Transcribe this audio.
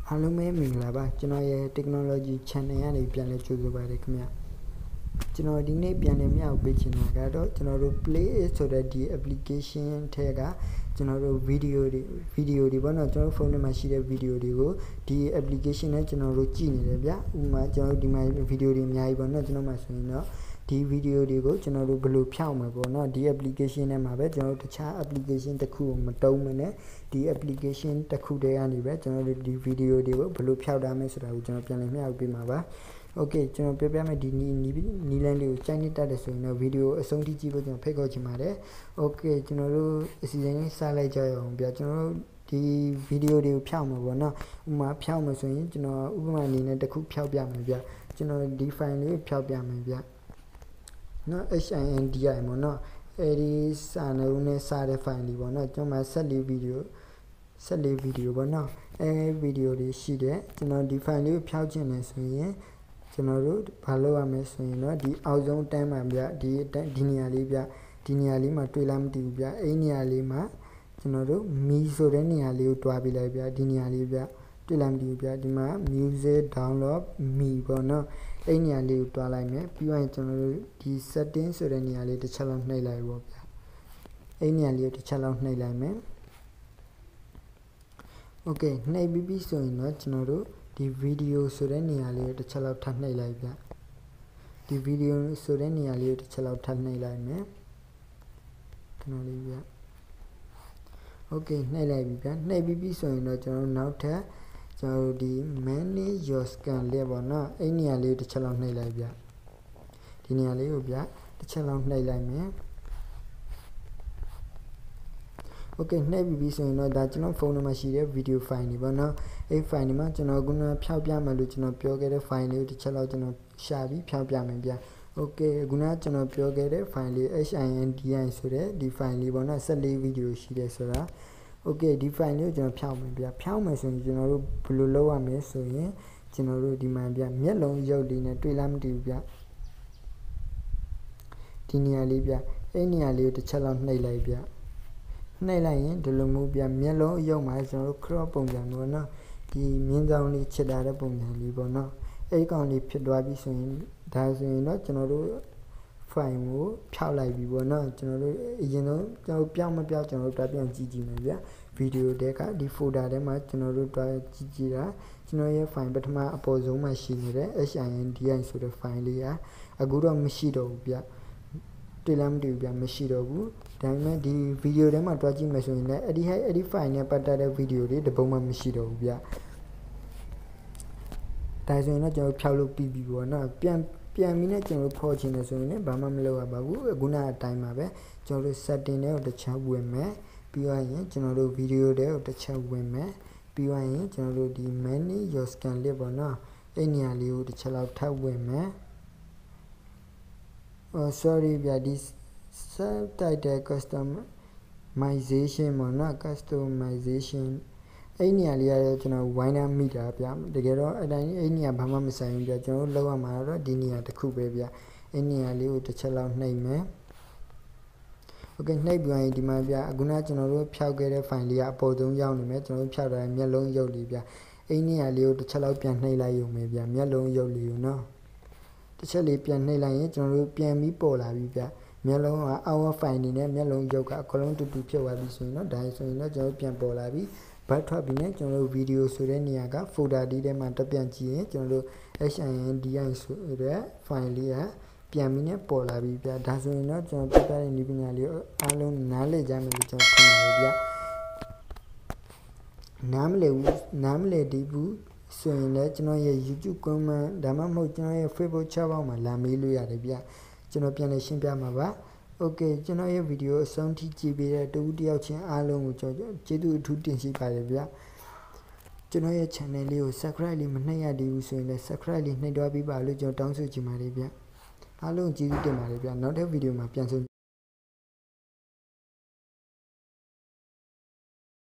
အားလုံးပဲမင်္ဂလာပါကျွန်တော်ရဲ့ technology channel ကနေပြန်လဲကြိုဆိုပါတယ်ခင်ဗျကျွန်တော်ဒီနေ့ပြန်လဲမြောက်ပေးချင်တာကတော့ကျွန်တော်တို့ play ဆိုတဲ့ဒီ application ထဲကကျွန်တော်တို့ video တွေပေါ့နော်ကျွန်တော်ဖုန်းထဲမှာရှိတဲ့ video တွေကိုဒီ application နဲ့ကျွန်တော်တို့ကြည့်နေတယ်ဗျဥပမာကျွန်တော်ဒီမှာ video တွေအများကြီးပေါ့နော်ကျွန်တော်မှဆိုရင်တော့ဒီ video တွေကိုကျွန်တော်တို့ဘယ်လိုဖြောင်းမှာပေါ့နော်ဒီ application ထဲမှာပဲကျွန်တော်တို့တခြား application တစ်ခုကိုမတုံးမနဲ့ဒီ application တစ်ခုတည်းကနေပဲကျွန်တော်တို့ဒီ video တွေကိုဘယ်လိုဖြောက်ထားမလဲဆိုတာကိုကျွန်တော်ပြန်လည်မျှဝေပေးမှာပါ Okay ကျွန်တော်ပြောပြမယ်ဒီနီလန်းလေးကိုစိုက်နေတတ်တယ်ဆိုရင်တော့ video အဆုံးထိကြည့်ဖို့ကျွန်တော်ဖိတ်ခေါ်ချင်ပါတယ် Okay ကျွန်တော်တို့အစီအစဉ်လေးစလိုက်ကြရအောင်ဗျကျွန်တော်တို့ဒီ video တွေကိုဖြောက်မှာပေါ့နော်ဥပမာဖြောက်မှာဆိုရင်ကျွန်တော်ဥပမာအနေနဲ့တစ်ခုဖြောက်ပြမယ်ဗျကျွန်တော်ဒီ file လေးကိုဖြောက်ပြမယ်ဗျနော် HINDI ပေါ့နော်အဲဒီစာလုံးနဲ့စာတဲ့ file လေးပေါ့နော်ကျွန်တော်မှာ14 video ပေါ့နော်video တွေရှိတယ်ကျွန်တော်ဒီ file လေးကိုဖြောက်ချင်တယ်ဆိုရင်ကျွန်တော်တို့ဘာလုပ်ရမလဲဆိုရင်တော့ဒီအောက်ဆုံးတန်းမှာဗျဒီနေရာလေးဗျဒီနေရာလေးမှာတွေ့လားမသိဘူးဗျအဲ့နေရာလေးမှာကျွန်တော်တို့မီဆိုတဲ့နေရာလေးကိုတွားပေးလိုက်ဗျဒီနေရာလေးဗျတွေ့လားမသိဘူးဗျဒီမှာ music download me ပေါ့နော်အဲ့နေရာလေးကိုတွားလိုက်မယ်ပြီးရင်ကျွန်တော်တို့ဒီ setting ဆိုတဲ့နေရာလေးတစ်ချက်လောက်နှိပ်လိုက်ပေါ့ဗျအဲ့နေရာလေးကိုတစ်ချက်လောက်နှိပ်လိုက်မယ် Okay နှိပ်ပြီးပြီဆိုရင်တော့ကျွန်တော်တို့ဒီ video ဆိုတဲ့နေရာလေးကိုတစ်ချက်လောက်ထပ်နှိပ်လိုက်ဗျဒီ video ဆိုတဲ့နေရာလေးကိုတစ်ချက်လောက်ထပ်နှိပ်လိုက်မယ်ခဏလေးဗျ Okay နှိပ်လိုက်ပြီဗျနှိပ်ပြီးပြီဆိုရင်တော့ကျွန်တော်တို့နောက်ထပ်ကျွန်တော်တို့ဒီ manage your scan လေးပေါ့နော်အဲ့နေရာလေးကိုတစ်ချက်လောက်နှိပ်လိုက်ဗျဒီနေရာလေးကိုဗျတစ်ချက်လောက်နှိပ်လိုက်မယ် Okay နှိပ်ပြီးပြီဆိုရင်တော့ဒါကျွန်တော်ဖုန်းထဲမှာရှိတဲ့ video file တွေပေါ့နော်အဲ့ file တွေမှာကျွန်တော်ခုနဖြောက်ပြမယ်လို့ကျွန်တော်ပြောခဲ့တဲ့ file လေးကိုတစ်ချက်လောက်ကျွန်တော်ရှာပြီးဖြောက်ပြမယ်ဗျ Okay ခုနကျွန်တော်ပြောခဲ့တဲ့ file လေး HINDI ဆိုတဲ့ဒီ file လေးပေါ့နော်14 video ရှိတယ်ဆိုတာ Okay ဒီ file လေးကိုကျွန်တော်ဖြောက်မယ်ဗျဖြောက်မယ်ဆိုရင်ကျွန်တော်တို့ဘယ်လိုလုပ်ရမလဲဆိုရင်ကျွန်တော်တို့ဒီမှာဗျမျက်လုံးရုပ်လေးနဲ့တွေ့လားမသိဘူးဗျဒီနေရာလေးဗျအဲ့နေရာလေးကိုတစ်ချက်လောက်နှိပ်လိုက်ဗျနှိပ်လိုက်ရင်ဒီလိုမျိုးပြမျက်လုံးအယုတ်မှာကျွန်တော်တို့ crop ပုံစံပေါ့နော်ဒီမြင်းဆောင်လေးချစ်တာတဲ့ပုံစံလေးပေါ့နော်အဲ့ကောင်လေးဖြစ်သွားပြီဆိုရင်ဒါဆိုရင်တော့ကျွန်တော်တို့ file ကိုဖြောက်လိုက်ပြီပေါ့နော်ကျွန်တော်တို့အရင်ဆုံးကျွန်တော်ပြောင်းမပြောင်းကျွန်တော်တို့တွားပြန်ကြည့်ကြည့်မယ်ဗျ video တဲ့ကဒီ folder ထဲမှာကျွန်တော်တို့တွားကြည့်ကြည့်တာကျွန်တော်ရဲ့ file ပထမအပေါ်ဆုံးမှာရှိနေတဲ့ HINDI ဆိုတဲ့ file လေးကအခုတော့မရှိတော့ဘူးဗျတွေ့လားမတွေ့ဘူးဗျမရှိတော့ဘူးဒါပေမဲ့ဒီ video ထဲမှာတွားကြည့်မယ်ဆိုရင်လည်းအဲ့ဒီ file နဲ့ပတ်သက်တဲ့ video တွေတပုံမှမရှိတော့ဘူးဗျဒါဆိုရင်တော့ကျွန်တော်ဖြောက်လို့ပြီးပြီပေါ့နော်ပြန်ပြီးနဲ့ကျွန်တော်ဖော်ချင်တယ်ဆိုရင်လည်းဘာမှမလုပ်ရပါဘူးအခုနအတိုင်းပါပဲကျွန်တော်တို့ setting တွေကိုတစ်ချက်ဝင်မယ်ပြီးတော့ရင်ကျွန်တော်တို့ video တွေကိုတစ်ချက်ဝင်မယ်ပြီးတော့ရင်ကျွန်တော်တို့ဒီ manage your scan လေးပေါ့နော်အဲ့နေရာလေးကိုတစ်ချက်လောက်ထပ်ဝင်မယ်sorry ဗျဒီ subtitle customization ပေါ့နော် customization အဲ့နေရာလေးကတော့ကျွန်တော်ဝိုင်းနှမိတာဗျတကယ်တော့အဲ့တိုင်းအဲ့နေရာဘာမှမဆိုင်ဘူးဗျကျွန်တော်တို့လောက်ရမှာတော့ဒီနေရာတစ်ခုပဲဗျအဲ့နေရာလေးကိုတစ်ချက်လောက်နှိပ်မယ် Okay နှိပ်ပြီးရင်ဒီမှာဗျအခုနကျွန်တော်တို့ဖြောက်ခဲ့တဲ့ file လေးကအပေါ်ဆုံးရောက်နေမယ်ကျွန်တော်တို့ဖြောက်ထားတဲ့မျက်လုံးရုပ်လေးဗျအဲ့နေရာလေးကိုတစ်ချက်လောက်ပြန်နှိပ်လိုက်ရုံပဲဗျမျက်လုံးရုပ်လေးကိုနော်တစ်ချက်လေးပြန်နှိပ်လိုက်ရင်ကျွန်တော်တို့ပြန်ပြီးပေါ်လာပြီဗျမျက်လုံးက our file နေနဲ့မျက်လုံးရုပ်ကအကုန်လုံးတူတူဖြစ်သွားပြီဆိုရင်တော့ဒါဆိုရင်တော့ကျွန်တော်ပြန်ပေါ်လာပြီဘတ်ထွက်ပြီးနဲ့ကျွန်တော်တို့ video ဆိုတဲ့နေရာက folder ဒီထဲမှာတက်ပြန်ကြည့်ရင်ကျွန်တော်တို့ HINDI ဆိုတဲ့ file လေးကပြန်ပြီးနဲ့ပေါ်လာပြီဗျဒါဆိုရင်တော့ကျွန်တော်ပြပြတဲ့နည်းပညာလေးကိုအားလုံးနားလည်ကြမယ်လို့ကျွန်တော်ထင်ပါတယ်ဗျနားမလည်သေးဘူးဆိုရင်လည်းကျွန်တော်ရဲ့ YouTube comment ဒါမှမဟုတ်ကျွန်တော်ရဲ့ Facebook chat box မှာလာမေးလို့ရတယ်ဗျကျွန်တော်ပြန်လည်ရှင်းပြမှာပါ Okay ကျွန်တော်ရဲ့ video အဆုံးထိကြည့်ပေးတဲ့တူတယောက်ချင်းအားလုံးကိုကျွန်တော်ကျေးဇူးအထူးတင်ရှိပါတယ်ဗျကျွန်တော်ရဲ့ channel လေးကို subscribe လေးမနှိပ်ရသေးဘူးဆိုရင်လည်း subscribe လေးနှိပ်သွားပေးပါလို့ကျွန်တော်တောင်းဆိုချင်ပါတယ်ဗျအားလုံးကျေးဇူးတင်ပါတယ်ဗျနောက်တဲ့ video မှာပြန်ဆုံ